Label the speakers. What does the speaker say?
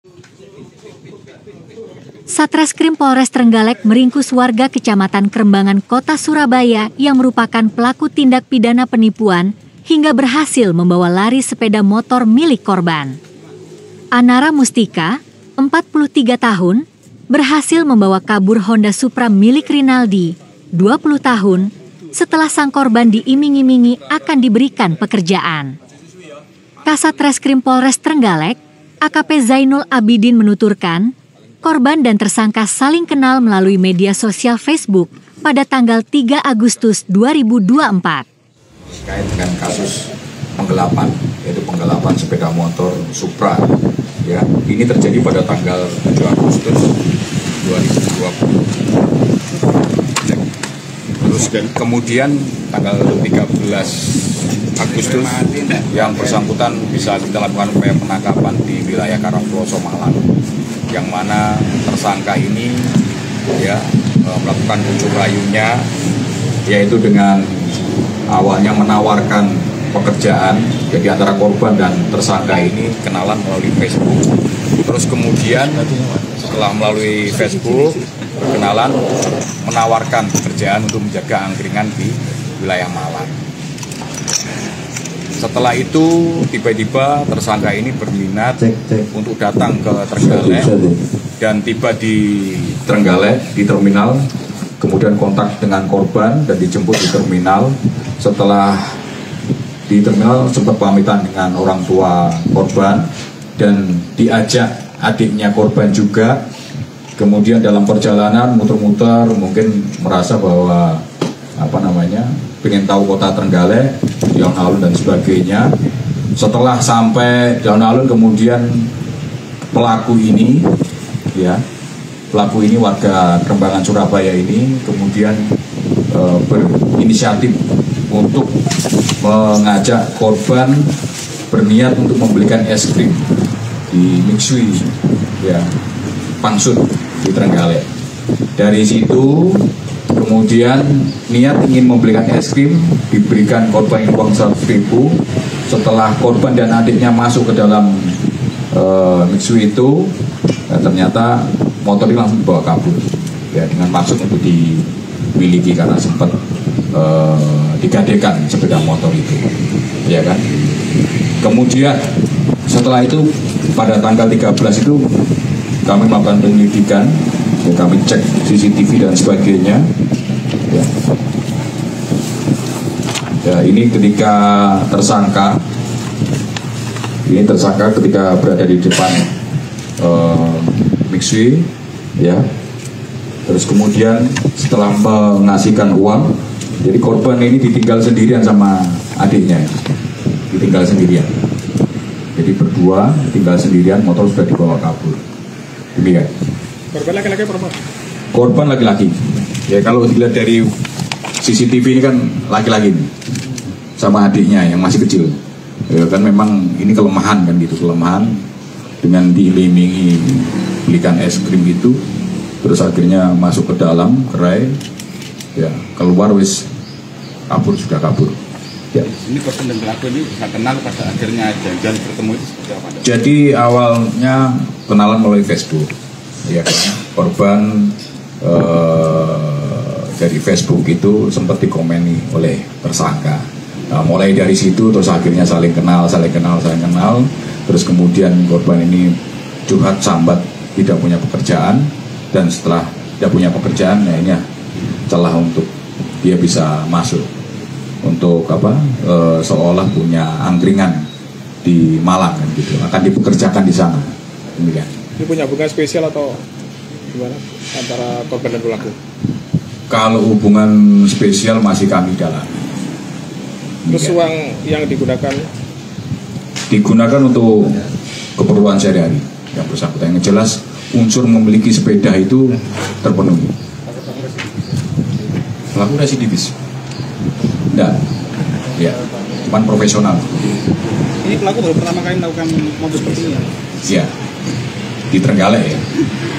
Speaker 1: Satreskrim Polres Trenggalek meringkus warga Kecamatan Kerembangan, Kota Surabaya yang merupakan pelaku tindak pidana penipuan hingga berhasil membawa lari sepeda motor milik korban. Anara Mustika, 43 tahun, berhasil membawa kabur Honda Supra milik Rinaldi, 20 tahun, setelah sang korban diiming-imingi akan diberikan pekerjaan. Kasat Reskrim Polres Trenggalek, AKP Zainul Abidin menuturkan, korban dan tersangka saling kenal melalui media sosial Facebook pada tanggal 3 Agustus 2024.
Speaker 2: Terkait dengan kasus penggelapan, yaitu penggelapan sepeda motor Supra, ya, ini terjadi pada tanggal 7 Agustus 2020. Terus kemudian tanggal 13 Agustus yang bersangkutan bisa kita lakukan upaya penangkapan di wilayah Karangploso, Malang, yang mana tersangka ini ya melakukan bujuk rayunya, yaitu dengan awalnya menawarkan pekerjaan. Jadi antara korban dan tersangka ini kenalan melalui Facebook. Terus kemudian setelah melalui Facebook berkenalan, menawarkan pekerjaan untuk menjaga angkringan di wilayah Malang. Setelah itu tiba-tiba tersangka ini berminat untuk datang ke Trenggalek dan tiba di Trenggalek di terminal, kemudian kontak dengan korban dan dijemput di terminal. Setelah di terminal sempat pamitan dengan orang tua korban dan diajak adiknya korban juga. Kemudian dalam perjalanan muter-muter mungkin merasa bahwa pengen tahu kota Trenggalek, di alun-alun dan sebagainya. Setelah sampai di alun-alun kemudian pelaku ini warga Kerembangan Surabaya ini kemudian berinisiatif untuk mengajak korban berniat untuk membelikan es krim di Mixui, Pangsut di Trenggalek. Dari situ kemudian niat ingin membelikan es krim, diberikan korban uang 100.000. Setelah korban dan adiknya masuk ke dalam Mixui itu, ternyata motor ini langsung dibawa kabur, dengan maksud untuk dimiliki karena sempat digadekan sepeda motor itu, kan. Kemudian setelah itu pada tanggal 13 itu kami melakukan penyelidikan, kami cek CCTV dan sebagainya. Ini ketika tersangka ketika berada di depan Mixui, terus kemudian setelah mengasihkan uang, jadi korban ini ditinggal sendirian sama adiknya, jadi berdua tinggal sendirian, motor sudah dibawa kabur. Demikian.
Speaker 3: Korban laki-laki perempuan?
Speaker 2: Korban laki-laki. Ya, kalau dilihat dari CCTV ini kan laki-laki sama adiknya yang masih kecil. Ya, kan memang ini kelemahan kan gitu, kelemahan dengan diiming-imingi belikan es krim itu, terus akhirnya masuk ke dalam gerai, keluar sudah kabur. Ya.
Speaker 3: Ini korban dan pelaku ini bisa kenal pada akhirnya janjian bertemu itu seperti apa?
Speaker 2: Jadi awalnya kenalan melalui Facebook, korban dari Facebook itu sempat dikomeni oleh tersangka. Nah, mulai dari situ terus akhirnya saling kenal, terus kemudian korban ini curhat sambat tidak punya pekerjaan, dan setelah tidak punya pekerjaan, ini celah untuk dia bisa masuk untuk seolah punya angkringan di Malang kan gitu, akan dipekerjakan di sana. Demikian.
Speaker 3: Ini punya hubungan spesial atau gimana antara korban dan pelaku?
Speaker 2: Kalau hubungan spesial masih kami dalami.
Speaker 3: Terus uang yang
Speaker 2: digunakan untuk keperluan sehari-hari yang bersangkutan. Yang jelas unsur memiliki sepeda itu terpenuhi. Pelaku residivis? Enggak, cuman profesional.
Speaker 3: Ini pelaku baru pertama kali melakukan modus seperti ini?
Speaker 2: Iya, di Trenggalek ya.